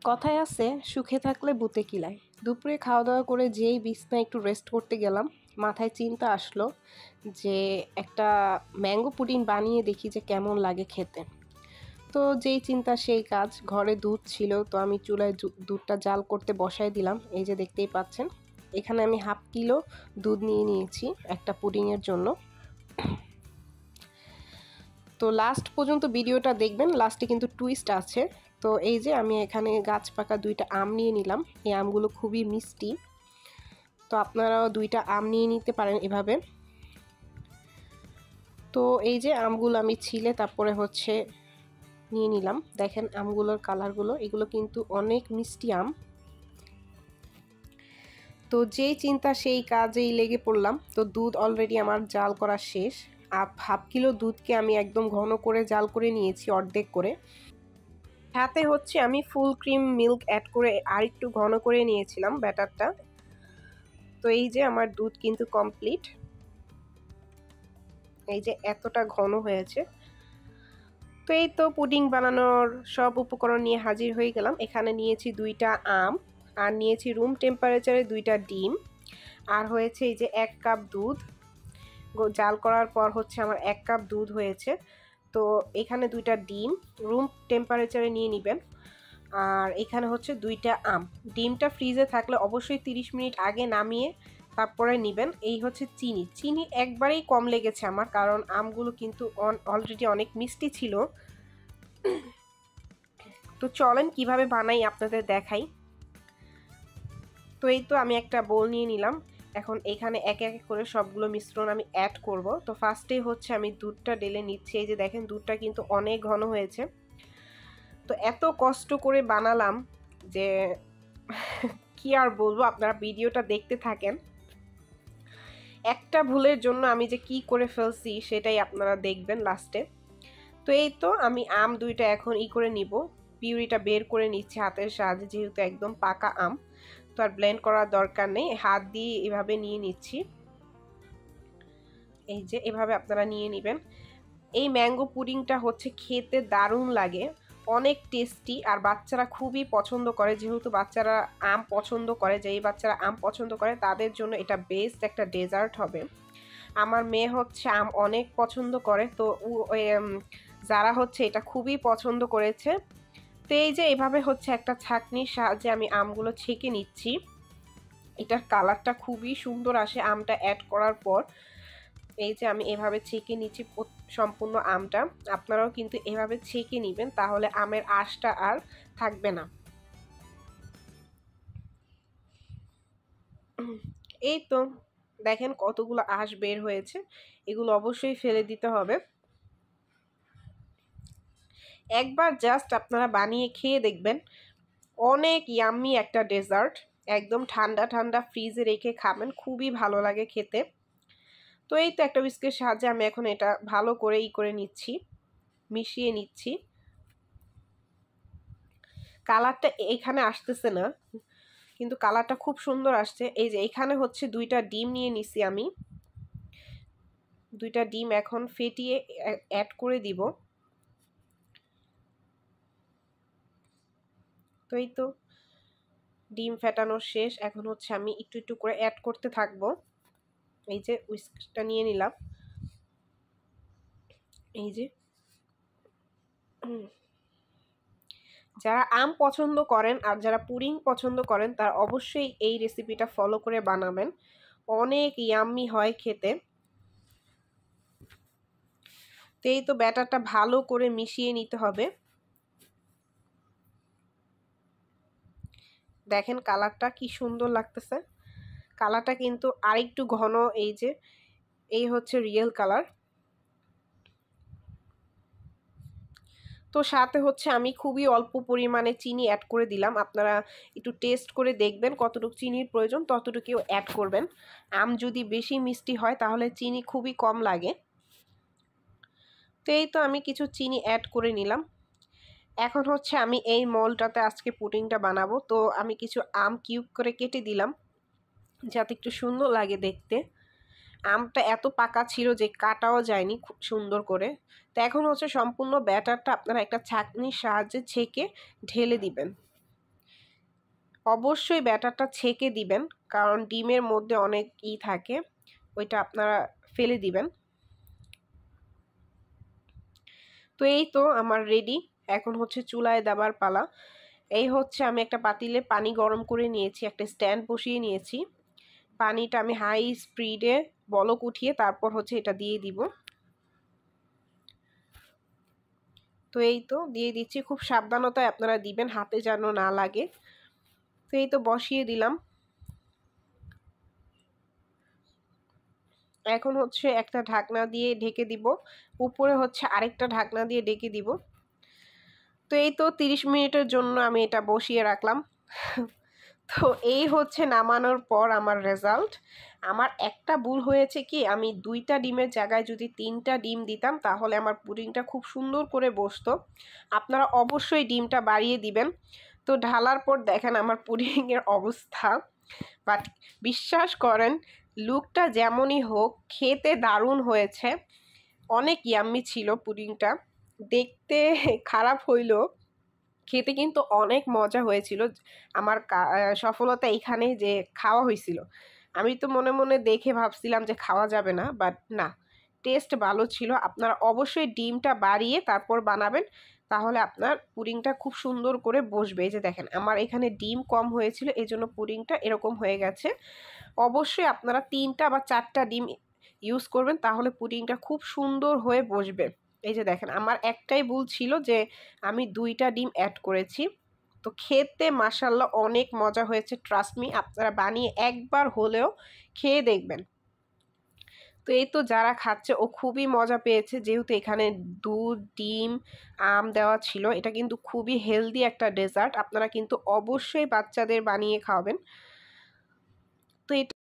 কথায় আছে সুখে থাকলে বুতে কিলায়। দুপুরে খাওয়া দাওয়া করে যেই বিছনায় একটু রেস্ট করতে গেলাম, মাথায় চিন্তা আসলো যে একটা ম্যাঙ্গো পুডিং বানিয়ে দেখি যে কেমন লাগে খেতে। তো যেই চিন্তা সেই কাজ, ঘরে দুধ ছিল তো আমি চুলায় দুধটা জাল করতে বসায় দিলাম। এই যে দেখতেই পাচ্ছেন, এখানে আমি হাফ কিলো দুধ নিয়ে নিয়েছি একটা পুডিংয়ের জন্য। তো লাস্ট পর্যন্ত ভিডিওটা দেখবেন, লাস্টে কিন্তু টুইস্ট আছে। তো এই যে আমি এখানে গাছ পাকা 2টা আম নিয়ে নিলাম। এই আমগুলো খুবই মিষ্টি, তো আপনারাও 2টা আম নিয়ে নিতে পারেন এভাবে। তো এই যে আমগুলো আমি ছিলে তারপরে হচ্ছে নিয়ে নিলাম। দেখেন আমগুলোর কালারগুলো, এগুলো কিন্তু অনেক মিষ্টি আম। তো যেই চিন্তা সেই কাজেই লেগে পড়লাম। তো দুধ অলরেডি আমার জাল করা শেষ। হাফ কিলো দুধকে আমি একদম ঘন করে জাল করে নিয়েছি, অর্ধেক করে। সাথে হচ্ছে আমি ফুল ক্রিম মিল্ক অ্যাড করে আর একটু ঘন করে নিয়েছিলাম ব্যাটারটা। তো এই যে আমার দুধ কিন্তু কমপ্লিট, এই যে এতটা ঘন হয়েছে। তো এই তো পুডিং বানানোর সব উপকরণ নিয়ে হাজির হয়ে গেলাম। এখানে নিয়েছি 2টা আম, আর নিয়েছি রুম টেম্পারেচারে 2টা ডিম, আর হয়েছে এই যে 1 কাপ দুধ। জাল করার পর হচ্ছে আমার 1 কাপ দুধ হয়েছে। তো এখানে 2টা ডিম রুম টেম্পারেচারে নিয়ে নেবেন। আর এখানে হচ্ছে 2টা আম। ডিমটা ফ্রিজে থাকলে অবশ্যই 30 মিনিট আগে নামিয়ে তারপরে নেবেন। এই হচ্ছে চিনি একবারেই কম লেগেছে আমার, কারণ আমগুলো কিন্তু অলরেডি অনেক মিষ্টি ছিল। তো চলেন কিভাবে বানাই আপনাদের দেখাই। তো এই তো আমি একটা বোল নিয়ে নিলাম। এখন এখানে এক এক করে সবগুলো মিশ্রণ আমি অ্যাড করব। তো ফার্স্টেই হচ্ছে আমি দুধটা ঢেলে নিচ্ছি। এই যে দেখেন দুধটা কিন্তু অনেক ঘন হয়েছে। তো এত কষ্ট করে বানালাম যে কি আর বলবো, আপনারা ভিডিওটা দেখতে থাকেন। একটা ভুলের জন্য আমি যে কি করে ফেলছি সেটাই আপনারা দেখবেন লাস্টে। তো এই তো আমি আম 2টা এখন করে নিব, পিউরিটা বের করে নিচ্ছি হাতের সাহায্যে, যেহেতু একদম পাকা আম। তো আর ব্লেন্ড করার দরকার নেই, হাত দিয়ে এভাবে নিয়ে নিচ্ছি। এই যে এভাবে আপনারা নিয়ে নেবেন। এই ম্যাঙ্গো পুডিংটা হচ্ছে খেতে দারুণ লাগে, অনেক টেস্টি, আর বাচ্চারা খুবই পছন্দ করে। যেহেতু বাচ্চারা আম পছন্দ করে, যেই বাচ্চারা আম পছন্দ করে তাদের জন্য এটা বেস্ট একটা ডেজার্ট হবে। আমার মেয়ে হচ্ছে আম অনেক পছন্দ করে, তো যারা হচ্ছে এটা খুবই পছন্দ করেছে। তো এই যে এভাবে হচ্ছে একটা ছাঁকনির সাহায্যে আমি আমগুলো ছেঁকে নিচ্ছি। এটার কালারটা খুবই সুন্দর আসে আমটা অ্যাড করার পর। এই যে আমি এভাবে ছেঁকে নিচ্ছি সম্পূর্ণ আমটা। আপনারাও কিন্তু এভাবে ছেঁকে নেবেন, তাহলে আমের আঁশটা আর থাকবে না। এই তো দেখেন কতগুলো আঁশ বের হয়েছে, এগুলো অবশ্যই ফেলে দিতে হবে। একবার জাস্ট আপনারা বানিয়ে খেয়ে দেখবেন, অনেক ইয়াম্মি একটা ডেজার্ট। একদম ঠান্ডা ঠান্ডা ফ্রিজে রেখে খাবেন, খুবই ভালো লাগে খেতে। তো এই তো একটা বিস্কের সাহায্যে আমি এখন এটা ভালো করে করে নিচ্ছি, মিশিয়ে নিচ্ছি। কালারটা এখানে আসতেছে না, কিন্তু কালারটা খুব সুন্দর আসছে। এই যে এখানে হচ্ছে 2টা ডিম নিয়ে নিছি আমি, 2টা ডিম এখন ফেটিয়ে অ্যাড করে দিব। তো এই তো ডিম ফেটানোর শেষ, এখন হচ্ছে আমি একটু একটু করে অ্যাড করতে থাকবো। এই যে উইস্কটা নিয়ে নিলাম। এই যে যারা আম পছন্দ করেন আর যারা পুডিং পছন্দ করেন তারা অবশ্যই এই রেসিপিটা ফলো করে বানাবেন, অনেক ইয়াম্মি হয় খেতে। তো এই তো ব্যাটারটা ভালো করে মিশিয়ে নিতে হবে। দেখেন কালারটা কি সুন্দর লাগতেছে, কালারটা কিন্তু আরেকটু ঘন। এই যে এই হচ্ছে রিয়েল কালার। তো সাথে হচ্ছে আমি খুবই অল্প পরিমাণে চিনি অ্যাড করে দিলাম। আপনারা একটু টেস্ট করে দেখবেন কতটুকু চিনির প্রয়োজন, ততটুকুও অ্যাড করবেন। আম যদি বেশি মিষ্টি হয় তাহলে চিনি খুবই কম লাগে। তো এই তো আমি কিছু চিনি অ্যাড করে নিলাম। এখন হচ্ছে আমি এই মোল্ডটাতে আজকে পুডিংটা বানাবো। তো আমি কিছু আম কিউব করে কেটে দিলাম যাতে একটু সুন্দর লাগে দেখতে। আমটা এত পাকা ছিল যে কাটাও যায়নি খুব সুন্দর করে। তো এখন হচ্ছে সম্পূর্ণ ব্যাটারটা আপনারা একটা ছাঁকনির সাহায্যে ছেঁকে ঢেলে দিবেন। অবশ্যই ব্যাটারটা ছেঁকে দিবেন, কারণ ডিমের মধ্যে অনেক থাকে, ওইটা আপনারা ফেলে দিবেন। তো এই তো আমার রেডি। এখন হচ্ছে চুলায় দেবার পালা। এই হচ্ছে আমি একটা পাতিলে পানি গরম করে নিয়েছি, একটা স্ট্যান্ড বসিয়ে নিয়েছি। পানিটা আমি হাই স্পিডে বলক উঠিয়ে তারপর হচ্ছে এটা দিয়ে দিব। তো এই তো দিয়ে দিচ্ছি, খুব সাবধানতায় আপনারা দিবেন, হাতে যেন না লাগে। তো এই তো বসিয়ে দিলাম। এখন হচ্ছে একটা ঢাকনা দিয়ে ঢেকে দিব, উপরে হচ্ছে আরেকটা ঢাকনা দিয়ে ঢেকে দিব। তো এই তো 30 মিনিটের জন্য আমি এটা বসিয়ে রাখলাম। তো এই হচ্ছে নামানোর পর আমার রেজাল্ট। আমার একটা ভুল হয়েছে কি, আমি 2টা ডিমের জায়গায় যদি 3টা ডিম দিতাম তাহলে আমার পুডিংটা খুব সুন্দর করে বসতো। আপনারা অবশ্যই ডিমটা বাড়িয়ে দিবেন। তো ঢালার পর দেখেন আমার পুডিংয়ের অবস্থা। বাট বিশ্বাস করেন, লুকটা যেমনই হোক খেতে দারুণ হয়েছে, অনেক ইয়াম্মি ছিল পুডিংটা। দেখতে খারাপ হইলেও খেতে কিন্তু অনেক মজা হয়েছিল। আমার সফলতা এইখানেই যে খাওয়া হয়েছিল। আমি তো মনে মনে দেখে ভাবছিলাম যে খাওয়া যাবে না, বাট না, টেস্ট ভালো ছিল। আপনারা অবশ্যই ডিমটা বাড়িয়ে তারপর বানাবেন, তাহলে আপনার পুডিংটা খুব সুন্দর করে বসবে। এই যে দেখেন আমার এখানে ডিম কম হয়েছিল, এই জন্য পুডিংটা এরকম হয়ে গেছে। অবশ্যই আপনারা 3টা বা 4টা ডিম ইউজ করবেন, তাহলে পুডিংটা খুব সুন্দর হয়ে বসবে। এই যে দেখেন আমার একটাই ভুল ছিল যে আমি 2টা ডিম অ্যাড করেছি। তো খেতে মাশাআল্লাহ অনেক মজা হয়েছে, ট্রাস্ট মি, আপনারা বানিয়ে একবার হলেও খেয়ে দেখবেন। তো এই তো যারা খাচ্ছে ও খুবই মজা পেয়েছে, যেহেতু এখানে দুধ, ডিম, আম দেওয়া ছিল। এটা কিন্তু খুবই হেলদি একটা ডেজার্ট, আপনারা কিন্তু অবশ্যই বাচ্চাদের বানিয়ে খাওয়াবেন। তো এটা